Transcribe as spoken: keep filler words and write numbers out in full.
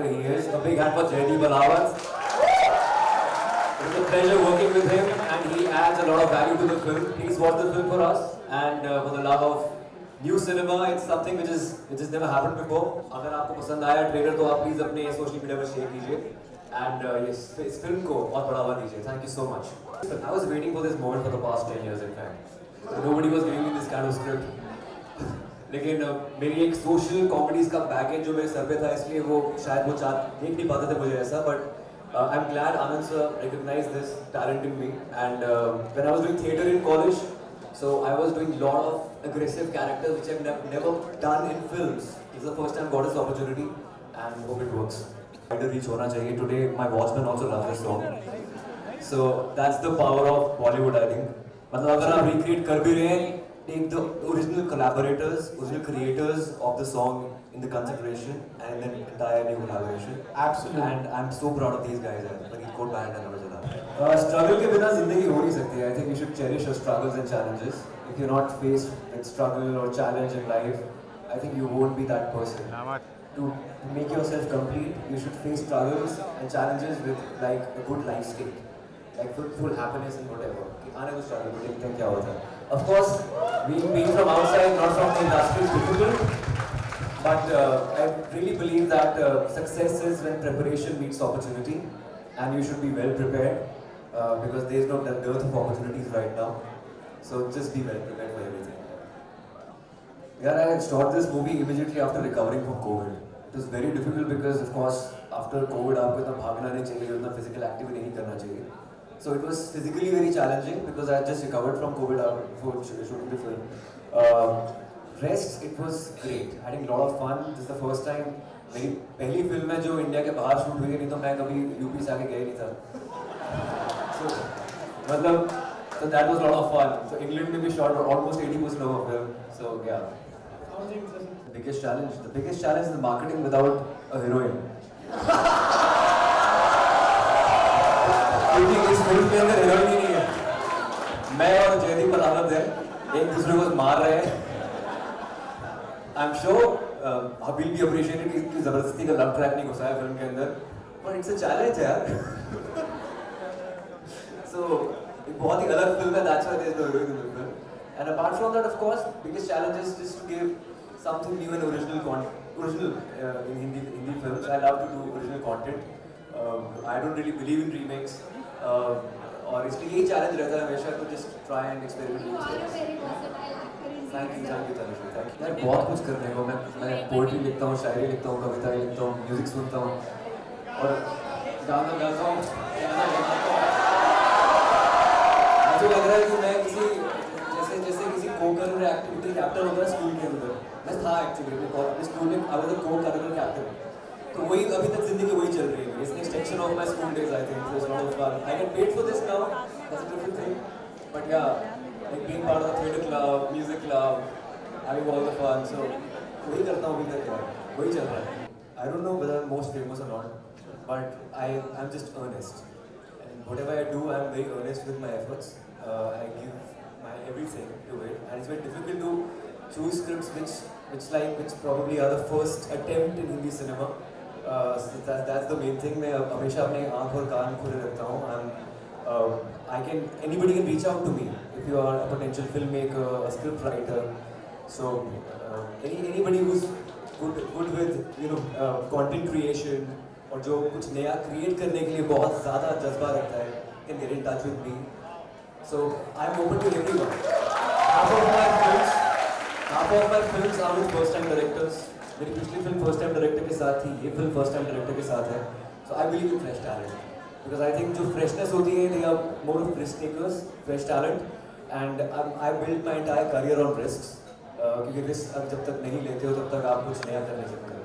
he is. A big hand for Jaideep Ahlawat. It's a pleasure working with him, and he adds a lot of value to the film. Please watch the film for us, and uh, for the love of new cinema, it's something which is which has never happened before. अगर आपको पसंद आया trailer तो आप please अपने social media पर share कीजिए, and uh, इस इस फिल्म को और बढ़ावा दीजिए. Thank you so much. I was waiting for this moment for the past ten years, in fact. Nobody was giving me this kind of script. लेकिन uh, मेरी एक सोशल कॉमेडीज का बैगेज जो मेरे सर पे था, इसलिए वो शायद वो चाह देख नहीं पाते थे मुझे ऐसा, but uh, I'm glad Anand sir recognized this talent in me. And uh, when I was doing theatre in college, so I was doing a lot of aggressive characters which I've nev never done in films. This is the first time I got this opportunity, and hope it works. Wider reach होना चाहिए. Today my watchman also loves this song. So that's the power of Bollywood, I think. मतलब अगर आप recreate कर भी रहे हैं, take the original collaborators, original creators of the song in the consideration, and then entire new collaboration. Absolutely. And I'm so proud of these guys. Fareedkot band and Navajada. Struggle के बिना जिंदगी हो नहीं सकती. I think we should cherish our struggles and challenges. If you're not faced with struggle or challenge in life, I think you won't be that person. To, to make yourself complete, you should face struggles and challenges with like a good life state, like full, full happiness and whatever. आने को struggle को देखते हैं क्या होता है. Of course, being, being from outside, not from the industry, is difficult. But uh, I really believe that uh, success is when preparation meets opportunity, and you should be well prepared uh, because there is no dearth of opportunities right now. So just be well prepared for everything. Yeah, I shot this movie immediately after recovering from COVID. It was very difficult because, of course, after COVID, आपको इतना भागना नहीं चाहिए, उतना physical activity नहीं करना चाहिए. So it was physically very challenging because I had just recovered from COVID before shooting the film. Uh, rest, it was great. Having a lot of fun. This is the first time मेरी पहली film है जो India के बाहर shoot हुई है, नहीं तो मैं कभी यूपी से आके गया ही नहीं था. So मतलब so that was a lot of fun. So England में भी shot almost eighty percent of a film. So yeah. The biggest challenge, the biggest challenge is the marketing without a heroine. क्योंकि इस film के अंदर heroine ही नहीं है. मैं और जयदीप अहलावत हैं, एक दूसरे को मार रहे हैं. आई एम श्योर हबील भी अप्रिशिएटेड कि जबरदस्ती का लव ट्रैक नहीं घुसा है फिल्म के अंदर, बट इट्स अ चैलेंज यार. सो एक बहुत ही अलग फिल्म है, that's why there is no heroine in the film. And apart from that, of course, biggest challenge is just to give something new and original original in Hindi Hindi films. I love to do original content. I don't really believe in remakes. Uh, और इसलिए यही challenge रहता है हमेशा, तो just try and experiment. Thank you thank you Tanushree, thank you. यार बहुत कुछ करने को. मैं मैं पोएट्री लिखता हूँ, शायरी लिखता हूँ, कविता लिखता हूँ, म्यूजिक सुनता हूँ और गाना गाता हूँ. मुझे लग रहा है कि मैं किसी जैसे जैसे किसी को करिकुलर एक्टिविटी कैप्टन होता है स्कूल के अंदर. मैं था एक्चुअली अपने स्कूल में, आई वाज अ को करिकुलर कैप्टन. तो वही अभी तक जिंदगी वही चल रही है. It's an extension of my school days, I think. So it's a lot of fun. I get paid for this now. That's a different thing. But yeah, like being part of the theatre club, music club, having all the fun. So वही करता हूँ अभी तक यार. वही चल रहा है. I don't know whether I'm most famous or not, but I I'm just earnest. And whatever I do, I'm very earnest with my efforts. Uh, I give my everything to it, and it's very difficult to choose scripts which which like which probably are the first attempt in Hindi cinema. Uh, so that, that's the main thing. मैं हमेशा अपने आँख और कान खुले रखता हूँ. And uh, I can anybody can reach out to me if you are a potential filmmaker, a script writer. So uh, any anybody who's good good with you know uh, content creation और जो कुछ नया create करने के लिए बहुत ज़्यादा जज्बा रखता है, can get in touch with me. So I'm open to everyone. Half of my films, half of my films are with first time directors. मेरी पिछली फिल्म फर्स्ट टाइम डायरेक्टर के साथ थी, ये फिल्म फर्स्ट टाइम डायरेक्टर के साथ है. So I believe in fresh talent because I think जो फ्रेशनेस होती है, they are more of risk takers, fresh talent. And I build my entire career on risk, क्योंकि रिस्क अब जब तक नहीं लेते हो तब तक आप कुछ नया कर नहीं सकते.